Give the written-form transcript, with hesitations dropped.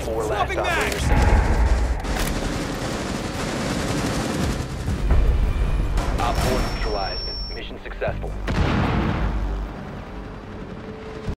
4 last Swapping operator mags! standing. Op 4 neutralized. Mission successful.